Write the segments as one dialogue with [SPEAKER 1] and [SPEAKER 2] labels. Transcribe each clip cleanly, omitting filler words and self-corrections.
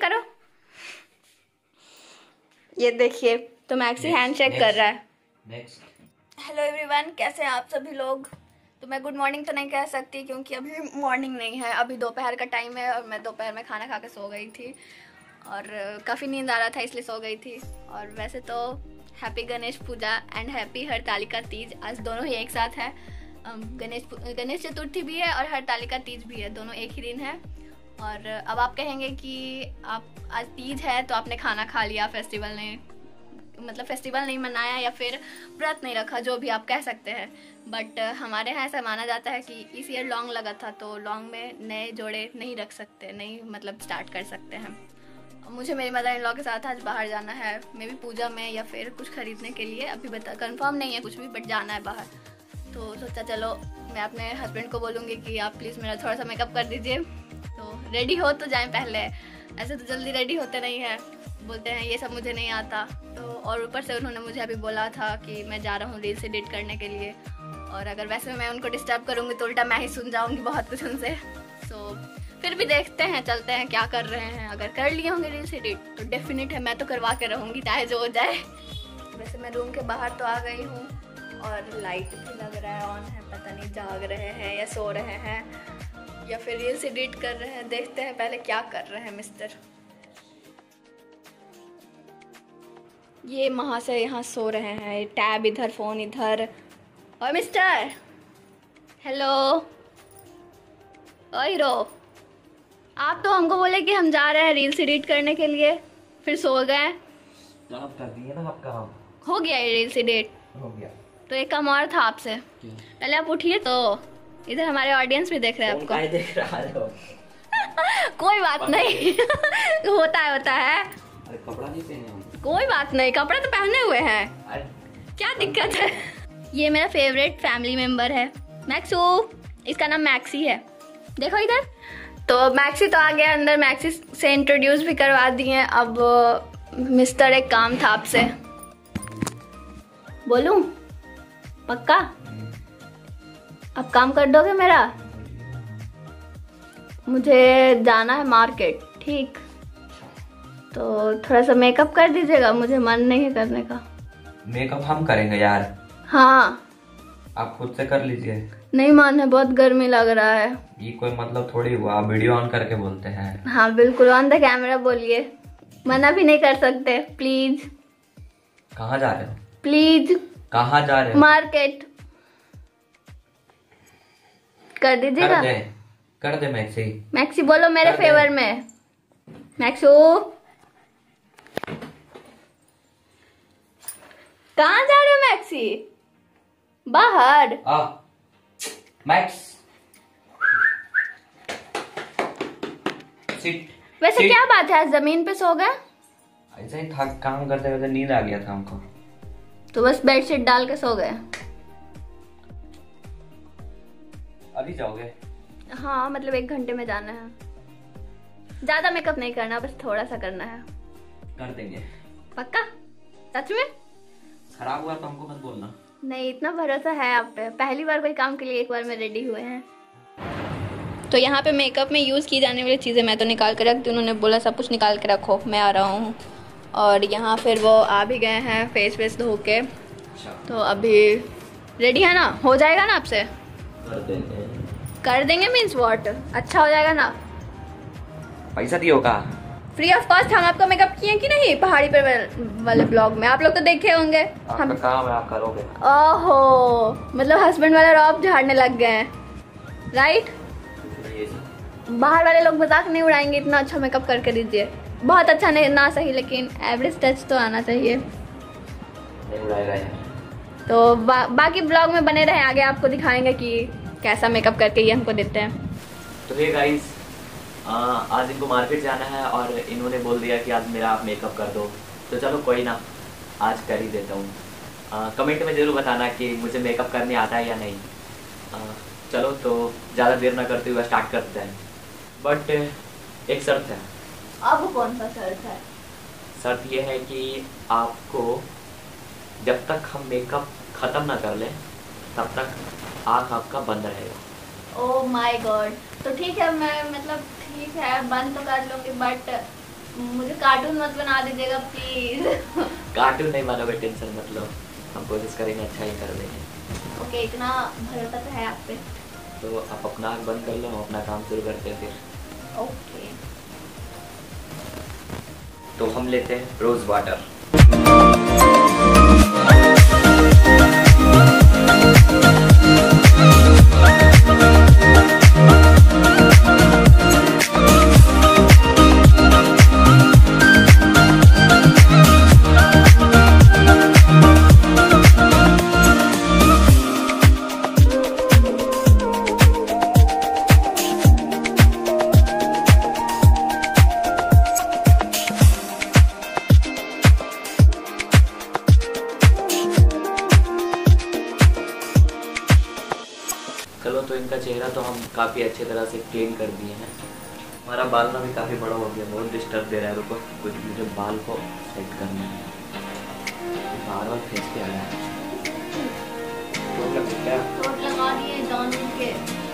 [SPEAKER 1] करो। ये देखिए तो मैक्सी हैंड शेक कर रहा है। हेलो एवरीवन, कैसे हैं आप सभी लोग। तो मैं गुड मॉर्निंग तो नहीं कह सकती क्योंकि अभी मॉर्निंग नहीं है, अभी दोपहर का टाइम है और मैं दोपहर में खाना खा के सो गई थी और काफ़ी नींद आ रहा था इसलिए सो गई थी। और वैसे तो happy Ganesh Puja and happy Hartalika Teej, आज दोनों ही एक साथ है। गणेश चतुर्थी भी है और हरतालिका तीज भी है, दोनों एक ही दिन है। और अब आप कहेंगे कि आप आज तीज है तो आपने खाना खा लिया, फेस्टिवल नहीं मनाया या फिर व्रत नहीं रखा, जो भी आप कह सकते हैं। बट हमारे यहाँ ऐसा माना जाता है कि इस ईयर लॉन्ग लगा था तो लॉन्ग में नए जोड़े नहीं रख सकते, नहीं मतलब स्टार्ट कर सकते हैं। मुझे मेरी मदर इन लॉ के साथ आज बाहर जाना है, मे भी पूजा में या फिर कुछ खरीदने के लिए, अभी कंफर्म नहीं है कुछ भी, बट जाना है बाहर। तो सोचा चलो मैं अपने हस्बैंड को बोलूँगी कि आप प्लीज़ मेरा थोड़ा सा मेकअप कर दीजिए, तो रेडी हो तो जाएं पहले। ऐसे तो जल्दी रेडी होते नहीं हैं, बोलते हैं ये सब मुझे नहीं आता। तो और ऊपर से उन्होंने मुझे अभी बोला था कि मैं जा रहा हूँ रील्स एडिट करने के लिए, और अगर वैसे मैं उनको डिस्टर्ब करूँगी तो उल्टा मैं ही सुन जाऊँगी बहुत कुछ उनसे। तो फिर भी देखते हैं, चलते हैं क्या कर रहे हैं। अगर कर लिए होंगे रील्स एडिट तो डेफिनेट है मैं तो करवा के रहूँगी चाहे जो हो जाए। वैसे मैं रूम के बाहर तो आ गई हूँ और लाइट भी लग रहा है ऑन है, पता नहीं जाग रहे हैं या सो रहे हैं या फिर रील्स एडिट कर रहे हैं। देखते हैं पहले क्या कर रहे हैं मिस्टर। ये वहाँ से यहाँ सो रहे हैं, टैब इधर, फ़ोन इधर। और मिस्टर, हेलो, ओए हीरो, आप तो हमको बोले कि हम जा रहे हैं रील्स एडिट करने के लिए, फिर सो गए।
[SPEAKER 2] आप कर दिए ना आपका काम,
[SPEAKER 1] हो गया ये रील्स एडिट
[SPEAKER 2] हो गया।
[SPEAKER 1] तो एक काम और था आपसे, पहले आप उठिए। तो इधर हमारे ऑडियंस भी देख रहे हैं आपको।
[SPEAKER 2] काय देख रहा है
[SPEAKER 1] कोई बात नहीं होता है।
[SPEAKER 2] अरे कपड़ा नहीं पहने हम।
[SPEAKER 1] कोई बात नहीं, कपड़े तो पहने हुए हैं, क्या दिक्कत है। ये मेरा फेवरेट फैमिली मेंबर है मैक्सू, इसका नाम मैक्सी है, देखो इधर। तो मैक्सी तो आ गया अंदर, मैक्सी से इंट्रोड्यूस भी करवा दिए। अब मिस्टर एक काम था आपसे, बोलूं? पक्का? अब काम कर दोगे मेरा? मुझे जाना है मार्केट, ठीक? तो थोड़ा सा मेकअप कर दीजिएगा, मुझे मन नहीं है करने का।
[SPEAKER 2] मेकअप हम करेंगे यार।
[SPEAKER 1] हाँ
[SPEAKER 2] आप खुद से कर लीजिए।
[SPEAKER 1] नहीं मन है, बहुत गर्मी लग रहा है।
[SPEAKER 2] ये कोई मतलब थोड़ी हुआ, आप वीडियो ऑन करके बोलते हैं।
[SPEAKER 1] हाँ बिल्कुल, ऑन द कैमरा बोलिए, मना भी नहीं कर सकते। प्लीज।
[SPEAKER 2] कहाँ जा रहे हो?
[SPEAKER 1] प्लीज।
[SPEAKER 2] कहाँ जा रहे हो?
[SPEAKER 1] मार्केट। कर दीजिएगा।
[SPEAKER 2] कर दे मैक्सी।
[SPEAKER 1] मैक्सी बोलो मेरे फेवर में। मैक्सू, कहाँ जा रहे हो मैक्सी? बाहर।
[SPEAKER 2] Max sit.
[SPEAKER 1] वैसे क्या बात है, आज जमीन पे सो गए?
[SPEAKER 2] ऐसा ही था, काम करते करते नींद आ गया था हमको,
[SPEAKER 1] तो बस बेडशीट डाल के सो गए।
[SPEAKER 2] अभी जाओगे?
[SPEAKER 1] हाँ मतलब 1 घंटे में जाना है, ज्यादा मेकअप नहीं करना, बस थोड़ा सा करना है।
[SPEAKER 2] कर देंगे।
[SPEAKER 1] पक्का? सच में?
[SPEAKER 2] खराब हुआ तो हमको मत बोलना।
[SPEAKER 1] नहीं, इतना भरोसा है आप पे, पहली बार कोई काम के लिए एक बार में रेडी हुए हैं। तो यहाँ पे मेकअप में यूज़ की जाने वाली चीज़ें मैं तो निकाल के रख दी, उन्होंने बोला सब कुछ निकाल के रखो, मैं आ रहा हूँ। और यहाँ फिर वो आ भी गए हैं फेस वेस धो के। तो अभी रेडी है ना, हो जाएगा ना आपसे? कर देंगे मीन्स वॉट, अच्छा हो जाएगा ना?
[SPEAKER 2] पैसा दियो का?
[SPEAKER 1] Free of cost. हम आपका मेकअप किए कि नहीं पहाड़ी पर वाले ब्लॉग में, आप लोग तो देखे होंगे।
[SPEAKER 2] हम काम है, आप करोगे।
[SPEAKER 1] ओहो, मतलब हस्बैंड वाला रॉब झाड़ने लग गए हैं, राइट? बाहर वाले लोग मजाक नहीं उड़ाएंगे, इतना अच्छा मेकअप करके दीजिए। बहुत अच्छा नहीं ना सही, लेकिन एवरेज टच तो आना चाहिए।
[SPEAKER 2] नहीं उड़ाएगा यार।
[SPEAKER 1] तो बाकी ब्लॉग में बने रहे, आगे आपको दिखाएंगे कि कैसा मेकअप करके ये हमको देते हैं।
[SPEAKER 2] तो हे गाइस, आज इनको मार्केट जाना है और इन्होंने बोल दिया कि आज मेरा आप मेकअप कर दो, तो चलो कोई ना, आज कर ही देता हूँ। कमेंट में ज़रूर बताना कि मुझे मेकअप करने आता है या नहीं। चलो तो ज़्यादा देर ना करते हुए स्टार्ट करते हैं, बट एक शर्त है।
[SPEAKER 1] अब कौन सा शर्त है?
[SPEAKER 2] शर्त यह है कि आपको जब तक हम मेकअप ख़त्म ना कर लें तब तक आँख आपका बंद रहेगा।
[SPEAKER 1] ओह माय गॉड, तो ठीक है, मैं मतलब ठीक है बंद तो कर लूँगी, बट मुझे कार्टून मत बना दीजिएगा प्लीज।
[SPEAKER 2] कार्टून नहीं बनोगे, टेंशन मत लो, हम कोशिश करेंगे अच्छा ही कर देंगे।
[SPEAKER 1] ओके, इतना भरोसा तो है आप पे।
[SPEAKER 2] तो आप अपना आँख बंद कर लो, हम अपना काम शुरू करते हैं फिर।
[SPEAKER 1] ओके।
[SPEAKER 2] तो हम लेते हैं रोज वाटर। चलो, तो इनका चेहरा तो हम काफ़ी अच्छे तरह से क्लीन कर दिए हैं। हमारा बाल ना भी काफ़ी बड़ा हो गया, बहुत डिस्टर्ब दे रहा है। रुको, कुछ मुझे बाल को सेट करना है, बार बार खींच के आ रहा है।
[SPEAKER 1] चोट लगा दिए जानबूझ के।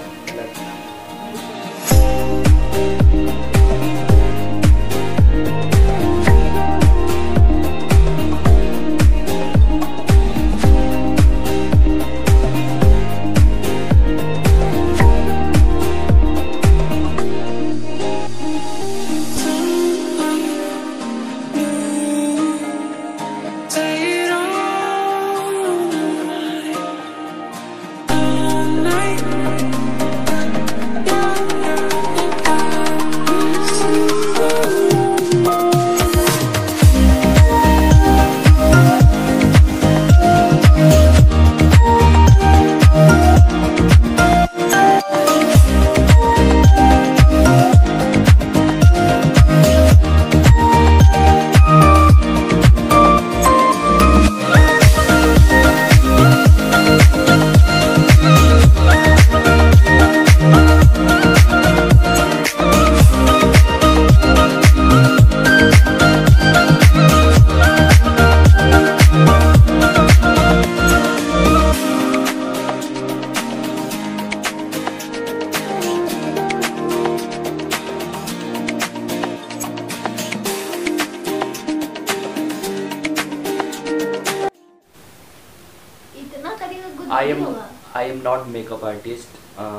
[SPEAKER 2] I am not makeup artist,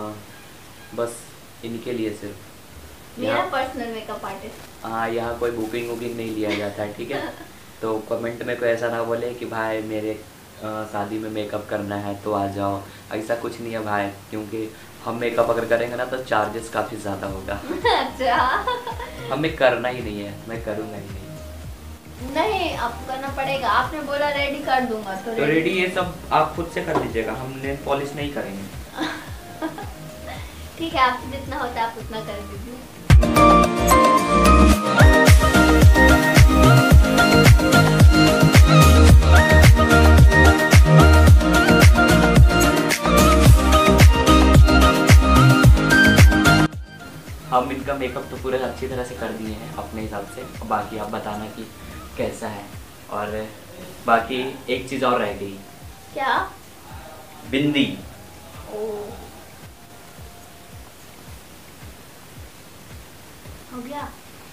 [SPEAKER 2] बस इनके लिए सिर्फ।
[SPEAKER 1] मेरा पर्सनल मेकअप आर्टिस्ट।
[SPEAKER 2] हाँ, यहाँ कोई बुकिंग वुकिंग नहीं लिया जाता है, ठीक है। तो कमेंट में कोई ऐसा ना बोले कि भाई मेरे शादी में मेकअप करना है तो आ जाओ, ऐसा कुछ नहीं है भाई, क्योंकि हम मेकअप अगर करेंगे ना तो चार्जेस काफ़ी ज़्यादा होगा।
[SPEAKER 1] अच्छा।
[SPEAKER 2] हमें करना ही नहीं है, मैं करूँगा ही नहीं।
[SPEAKER 1] नहीं, आपको करना पड़ेगा, आपने बोला रेडी कर दूंगा तो
[SPEAKER 2] रेडी ये सब आप खुद से कर लीजिएगा, हम नेल पॉलिश नहीं करेंगे।
[SPEAKER 1] ठीक है, आपसे जितना होता है आप उतना कर दीजिए।
[SPEAKER 2] हम इनका मेकअप तो पूरे अच्छी तरह से कर दिए हैं अपने हिसाब से, बाकी आप बताना कि कैसा है। और बाकी एक चीज़ और रह गई।
[SPEAKER 1] क्या?
[SPEAKER 2] बिंदी।
[SPEAKER 1] हो गया?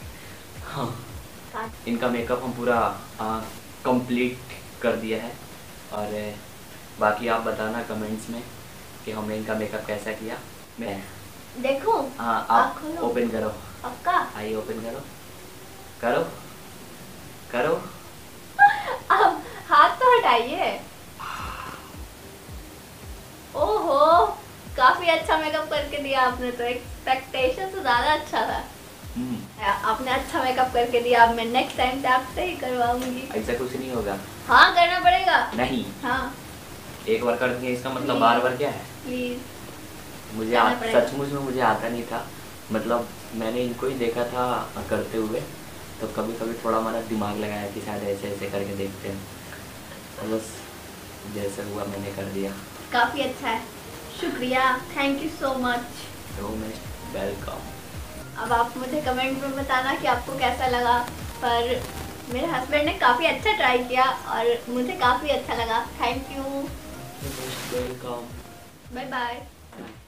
[SPEAKER 2] हाँ, इनका मेकअप हम पूरा कंप्लीट कर दिया है। और बाकी आप बताना कमेंट्स में कि हमने इनका मेकअप कैसा किया। मैं
[SPEAKER 1] देखो।
[SPEAKER 2] हाँ, आप ओपन करो।
[SPEAKER 1] पक्का?
[SPEAKER 2] आइए ओपन करो, करो करो।
[SPEAKER 1] अब हाथ तो हटाइए। ओहो, काफी अच्छा मेकअप करके दिया आपने, तो एक्सपेक्टेशन से ज्यादा अच्छा था। आपने अच्छा मेकअप करके दिया, अब मैं नेक्स्ट टाइम से आपसे ही करवाऊंगी।
[SPEAKER 2] ऐसा कुछ नहीं होगा।
[SPEAKER 1] हाँ, करना पड़ेगा।
[SPEAKER 2] नहीं।
[SPEAKER 1] हाँ,
[SPEAKER 2] एक बार कर दिया, इसका मतलब बार बार क्या है?
[SPEAKER 1] प्लीज।
[SPEAKER 2] मुझे सचमुच में मुझे आता नहीं था, मतलब मैंने इनको ही देखा था करते हुए, तो कभी कभी थोड़ा मैंने दिमाग लगाया कि शायद ऐसे ऐसे करके देखते हैं, तो बस जैसे हुआ मैंने कर दिया।
[SPEAKER 1] काफ़ी अच्छा है, शुक्रिया, thank you so much.
[SPEAKER 2] Welcome.
[SPEAKER 1] अब आप मुझे कमेंट में बताना कि आपको कैसा लगा, पर मेरे हस्बैंड ने काफ़ी अच्छा ट्राई किया और मुझे काफ़ी अच्छा लगा। Thank you,
[SPEAKER 2] welcome,
[SPEAKER 1] bye bye.